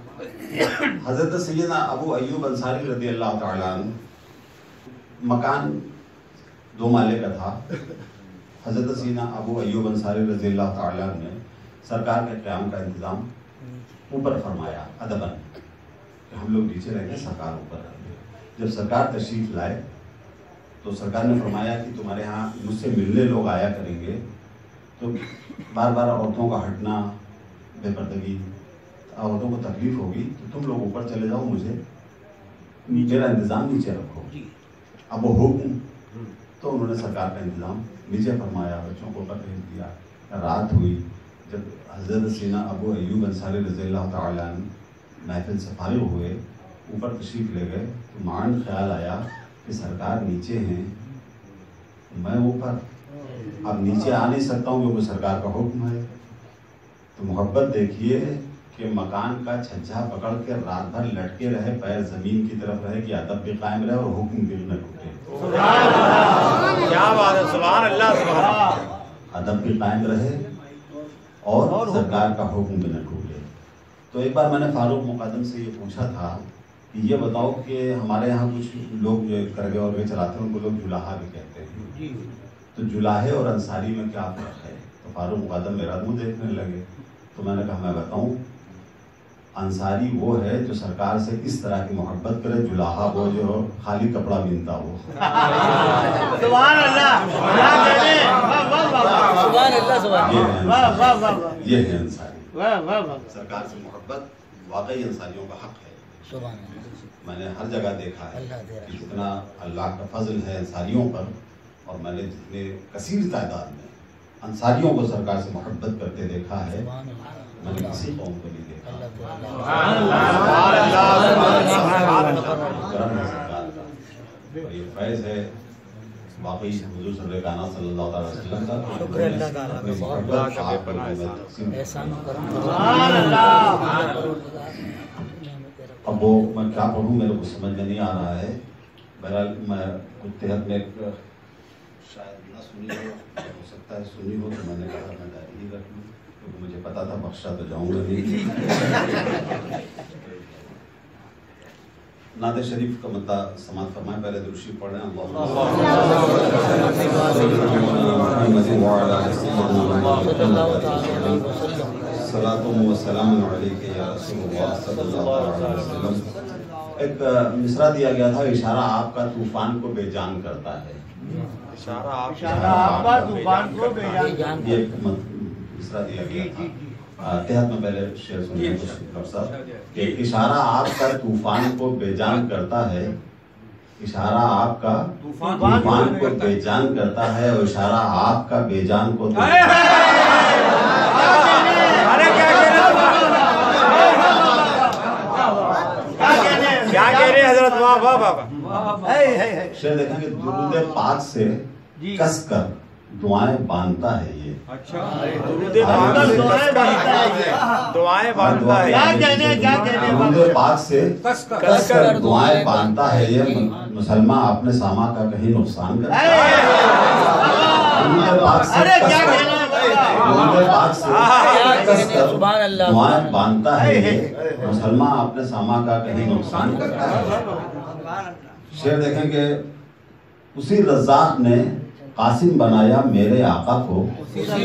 حضرت سیدنا ابو ایوب انصاری رضی اللہ تعالیٰ عنہ، مکان 2 مالے کا تھا۔ حضرت سیدنا ابو ایوب انصاری رضی اللہ تعالیٰ عنہ نے سرکار کے قیام کا انتظام اوپر فرمایا ادباً کہ ہم لوگ نیچے رہیں گے، سرکار اوپر رہیں گے۔ جب سرکار تشریف لائے تو سرکار نے فرمایا کہ تمہارے ہاں مجھ سے ملنے لوگ آیا کریں گے، تو بار بار عورتوں کا ہٹنا، بے پردگی، عورتوں کو تکلیف ہوگی، تو تم لوگ اوپر چلے جاؤ، مجھے میرا انتظام نیچے رکھو۔ اب وہ حکم، تو انہوں نے سرکار کا انتظام نیچے فرمایا، بچوں کو اوپر بھیج دیا۔ رات ہوئی، جب حضرت سیدنا ابو ایوب انصاری رضی اللہ تعالیٰ عنہ محفل سے فارغ ہوئے، اوپر تشریف لے گئے، تو معاً خیال آیا کہ سرکار نیچے ہیں، میں اوپر، اب نیچے آ نہیں سکتا ہوں کیونکہ سرکار کا حکم ہے۔ تو محبت دیکھیے کہ مکان کا چھجا پکڑ کے رات بھر لٹکے رہے، پیر زمین کی طرف رہے کہ ادب بھی قائم رہے اور حکم بھی نہ ٹوٹے۔ کیا بات ہے، سبحان اللہ، سبحان اللہ۔ ادب بھی قائم رہے اور سرکار کا حکم بھی نہ ٹوٹے۔ تو ایک بار میں نے فاروق مقدم سے یہ پوچھا تھا کہ یہ بتاؤ کہ ہمارے یہاں کچھ لوگ جو کرگے اور چلاتے ہیں ان کو لوگ جلاہا بھی کہتے ہیں، تو جلاہے اور انصاری میں کیا فرق ہے؟ تو فاروق مقدم میرا منہ دیکھنے لگے، تو میں نے کہا میں بتاؤں، انصاری وہ ہے جو سرکار سے اس طرح کی محبت کرے، جلاہا وہ جو خالی کپڑا بنتا ہو۔ سبحان اللہ، یہ ہے انصاری۔ سرکار سے محبت واقعی انصاریوں کا حق ہے۔ میں نے ہر جگہ دیکھا ہے کہ جتنا اللہ کا فضل ہے انصاریوں پر، اور میں نے جتنے کثیر تعداد میں انصاریوں کو سرکار سے محبت کرتے دیکھا ہے، میں نے کسی قوم کو نہیں دیکھا۔ کرم ہے سرکار کا، اور یہ فیض ہے واقعی حضور صلی اللہ علیہ وسلم کا۔ اپنی محبت آپ پر میں تقسیم اب وہ میں کیا پڑھوں، میرے کو سمجھ میں نہیں آ رہا ہے۔ بہرحال میں کچھ تحت میں شاید نہ سنی ہو سکتا ہے سنی ہو، تو میں نے کہا میں ڈائری ہی رکھ لوں، کیونکہ مجھے پتا تھا بخشا تو جاؤں گا نہیں۔ نعت شریف کا مدہ سماعت فرمائیں، پہلے درود شریف پڑھ رہے ہیں۔ صلاۃ و سلام علیک یا رسول اللہ صلی اللہ علیہ وسلم۔ ایک مصرع دیا گیا تھا، اشارہ آپ کا طوفان کو بے جان کرتا ہے۔ اشارہ آپ کا طوفان کو بے جان، یہ مصرع دیا گیا تھا۔ تحت میں پہلے شعر سنیے ڈاکٹر صاحب کہ اشارہ آپ کا طوفان کو بے جان کرتا ہے، اشارہ آپ کا طوفان کو بے جان کرتا ہے، اور اشارہ آپ کا بے جان کو کیا کہہ رہے ہیں حضرت؟ واہ واہ واہ۔ شعر دیکھیں کہ درود پاک سے کس کر دعائیں باندھتا ہے یہ۔ اچھا، درود پاک سے دعائیں باندھتا ہے، درود پاک سے کس کر دعائیں باندھتا ہے یہ، مسلمان اپنے ساما کا کہیں نقصان کرتا ہے۔ درود پاک سے کس کر دعائیں باندھتا ہے یہ، مسلمان اپنے ساما کا کہیں نقصان کرتا ہے۔ شعر دیکھیں کہ اسی رزاق نے قاسم بنایا میرے آقا کو، اسی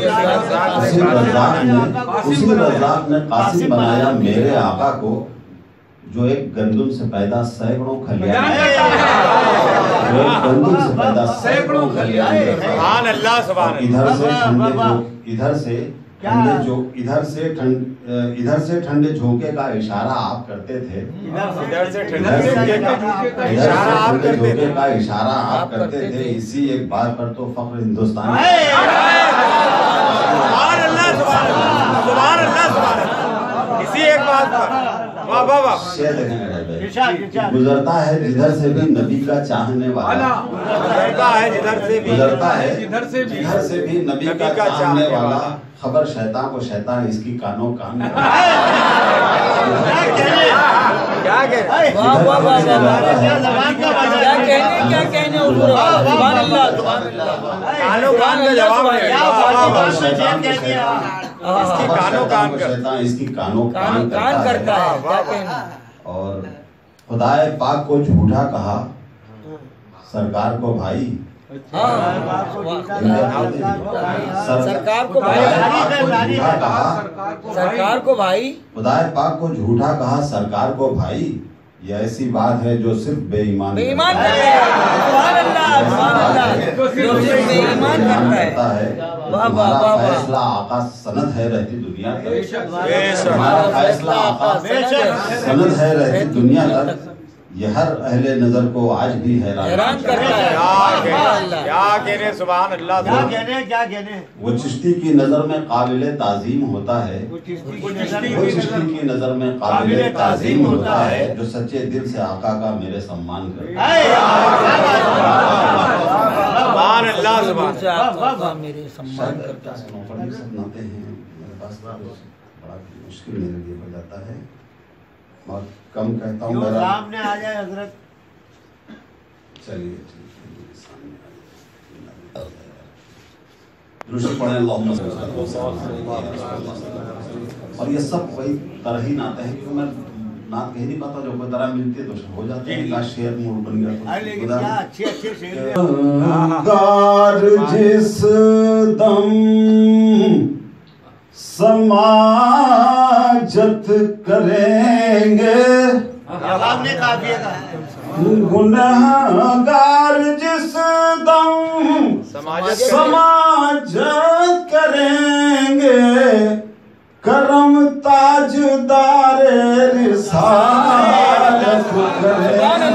رزاق نے قاسم بنایا میرے آقا کو، جو ایک گندم سے پیدا سینکڑوں کھلیان، جو ایک گندم سے پیدا سینکڑوں کھلیان، سبحان اللہ، سبحان اللہ۔ ادھر سے ٹھنڈے جھونکے کا اشارہ آپ کرتے تھے، ادھر سے ٹھنڈے جھونکے کا اشارہ آپ کرتے تھے، کا اشارہ آپ کرتے تھے، اسی ایک بات پر تو فخر ہندوستان۔ سبحان اللہ، سبحان اللہ، سبحان اللہ، سبحان اللہ، اسی ایک بات پر۔ واہ واہ واہ۔ گزرتا ہے جدھر سے بھی نبی کا چاہنے والا، گزرتا ہے جدھر سے بھی، گزرتا ہے جدھر سے بھی نبی کا چاہنے والا، خبر شیطان کو شیطان اس کی کانوں کان۔ کیا کہتے خبر اس کی کانوں کان کرتا شیطان اس کی کانوں کان کرتا ہے کیا کہنا اور خدائے پاک کو جھوٹا کہا سرکار کو بھائی سرکار کو بھائی سرکار کو بھائی خدائے پاک کو جھوٹا کہا سرکار کو بھائی یہ ایسی بات ہے جو صرف بے ایمان بے ایمان کرتا ہے سبحان اللہ سبحان اللہ جو صرف بے ایمان کرتا ہے ہمارا فیصلہ آقا سند ہے رہتی دنیا تک ہمارا فیصلہ آقا سند ہے رہتی دنیا تک یہ ہر اہل نظر کو آج بھی حیران کرتا ہے کیا کہنے سبحان اللہ کیا کہنے وہ چشتی کی نظر میں قابل تعظیم ہوتا ہے وہ چشتی کی نظر میں قابل تعظیم ہوتا ہے جو سچے دل سے آقا کا میرے سمان کرتا ہے سبحان اللہ سبحان میرے سمان کرتا ہے سناتے ہیں میرے پاس بڑا مشکل میرے لیے ہو جاتا ہے اور کم کہتا ہوں میرا سامنے آ جائے حضرت چلیے درود پڑھیں اللہم صلی اللہ علیہ وسلم اور یہ سب وہی طرح ہی نعت ہے کیونکہ میں نعت کہہ نہیں پاتا جو کوئی طرح ملتی ہے تو ہو جاتے ہیں کا شعر موڈ بن گیا لیکن کیا اچھے شعر گار جس دم سماجت کریں گے جواب نے کافی ہے گنہگار جس دم سماجت کریں گے کرم تاجدار رسالت کریں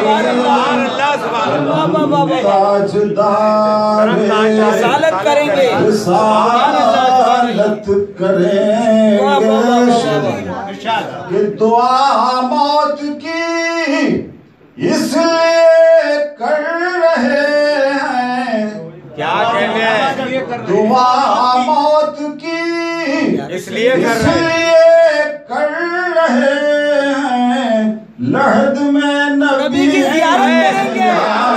تاجدار رسالت کریں گے رسالت کریں گے کہ دعا موت کی اس لیے کر رہے ہیں کیا کہنے ہیں دعا موت کی اس لیے کر رہے ہیں لحد میں نبی کی زیارت کریں گے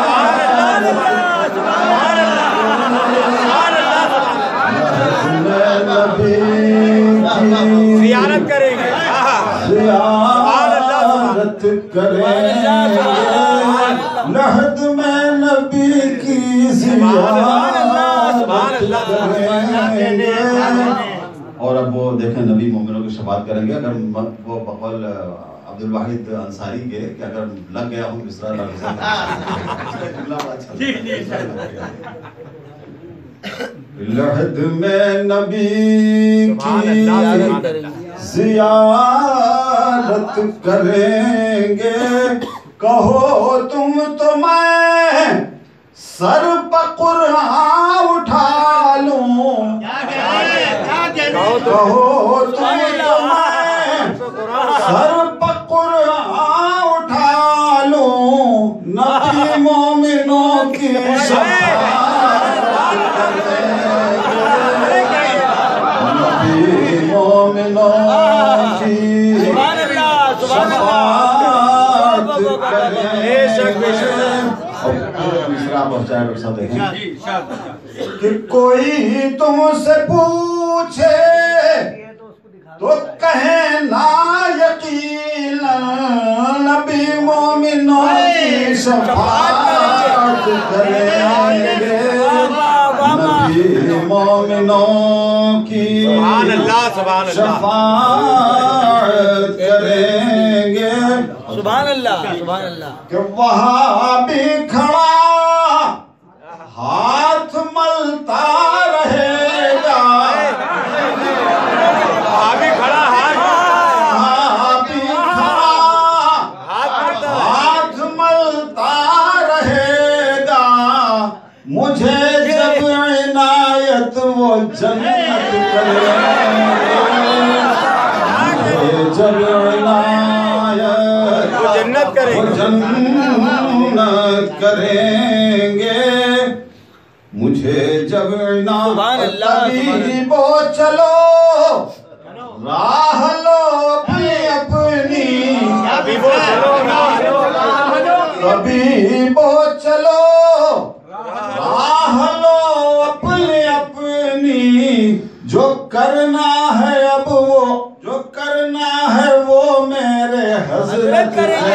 زیارت کریں گے زیارت کریں گے لحد میں نبی کی زیارت کریں گے اور اب وہ دیکھیں نبی مومنوں کی شفاعت کریں گے اگر وہ بقول عبد الواحد انصاری کے کہ اگر لگ گیا ہوں اس طرح لحد میں نبی کی زیارت کریں گے کہو تم تو میں سر پہ قرآن اٹھا لوں کہو تم تو میں سر پہ قرآن اٹھا لوں نبی مومنوں کی شفاعت نبی مومنوں کی شفاعت تیسرا پہنچایا ڈاکٹر صاحب دیکھیں کہ کوئی تم سے پوچھے تو کہیں نا یقینا نبی مومنوں کی شفاعت کریں گے نبی مومنوں کی شفاعت کریں گے سبحان اللہ سبحان اللہ کہ وہاں بھی کھڑا ہاتھ ملتا رہے گا وہاں بھی کھڑا ہاتھ ملتا رہے گا مجھے جب عنایت وہ جنت کریں گے جب عنایت وہ جنت کریں گے جنت کریں گے مجھے جب طبیبو چلو راہ لو اپنی اپنی طبیبو چلو راہ لو اپنی اپنی جو کرنا ہے اب وہ جو کرنا ہے وہ میرے حضرت کریں گے۔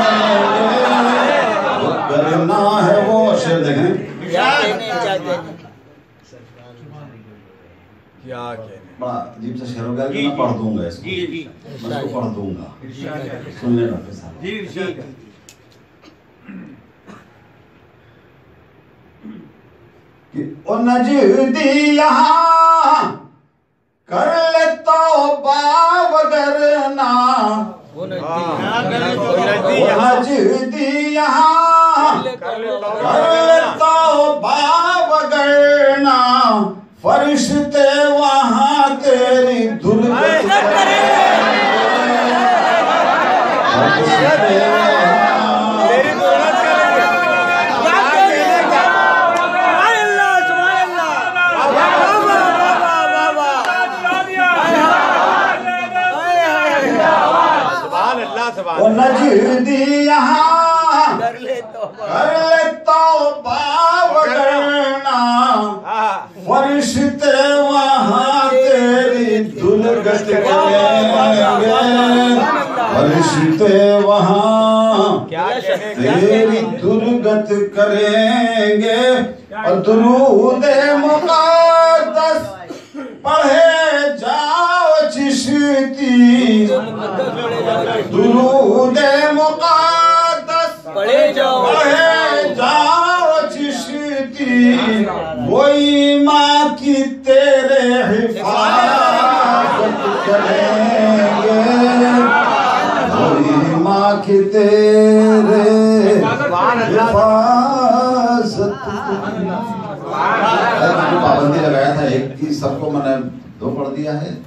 جو کرنا ہے وہ شعر دیکھیں کیا کہنے کیا کہنے کیا کہنے بڑا عجیب سا شعر ہو گیا کہ میں پڑھ دوں گا اس کو جی جی میں اس کو پڑھ دوں گا سن لے ڈاکٹر صاحب جی جی کہ او نجدی یہاں کر لے توبہ وگرنا وہ او نزدیک نجدی یہاں کر لے توبہ وگرنا فرشتے وہاں تیری درگت کریں فرشتے تیری ضرورت کریں سبحان اللہ سبحان وہ نجدی یہاں کر لے توبہ کر لے توبہ وگرنا فرشتے وہاں تیری دلگت کریں گے فرشتے وہاں کیا کہنے تیری درگت کریں گے اور درود مقدس پڑھے جاؤ چشتی درود مقدس پڑھے جاؤ پڑھے جاؤ چشتی وہی ماں کی تیرے حفاظت کریں گے وہی ماں کی تیرے حفاظت پابندی لگایا تھا ایک کی سب کو میں نے دو پڑھ دیا ہے